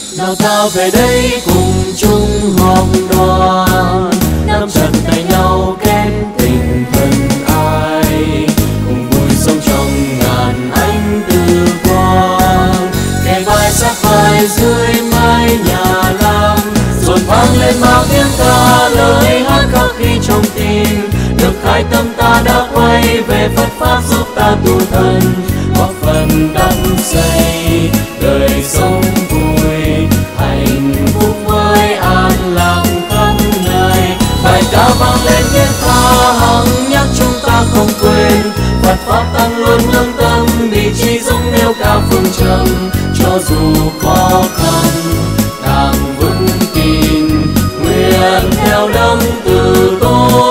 Nào ta về đây cùng chung họp đoàn, nắm chặt tay nhau kết tình thân ai, cùng vui sống trong ngàn ánh tư quang, kề vai sát vai dưới mái nhà lam, dồn vang lên bao tiếng ca lời hát khắc ghi trong tim. Được khai tâm ta đã quay về Phật pháp giúp ta tu thân, góp phần đắm say đời sống vui hạnh phúc với an lạc khắp nơi. Bài ca vang lên tiếng tha hằng nhắc chúng ta không quên, Phật pháp tăng luôn nâng tâm vì chi giống nêu cao phương châm. Cho dù khó khăn càng vững tin, nguyện theo đấng từ tôn.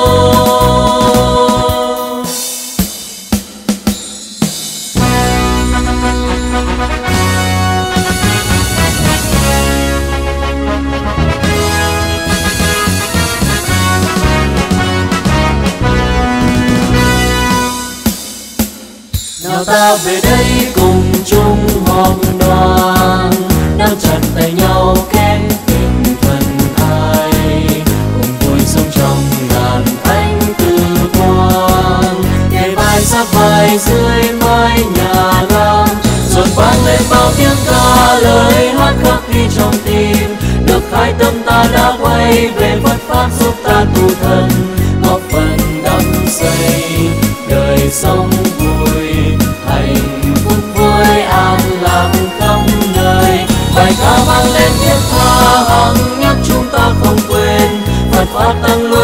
Nào ta về đây cùng chung họp đoàn, nắm chặt tay nhau kết tình thân ai, cùng vui sống trong ngàn ánh tư quang, kề vai sát vai dưới mái nhà lam, dồn vang lên bao tiếng ca lời hát khắc ghi trong tim. Được khai tâm ta đã quay về Phật pháp giúp ta tu thân, góp phần đắm say đời sống vui hạnh phúc với an lạc khắp nơi. Bài ca vang lên tiếng tha hằng nhắc chúng ta không quên, Phật pháp tăng luôn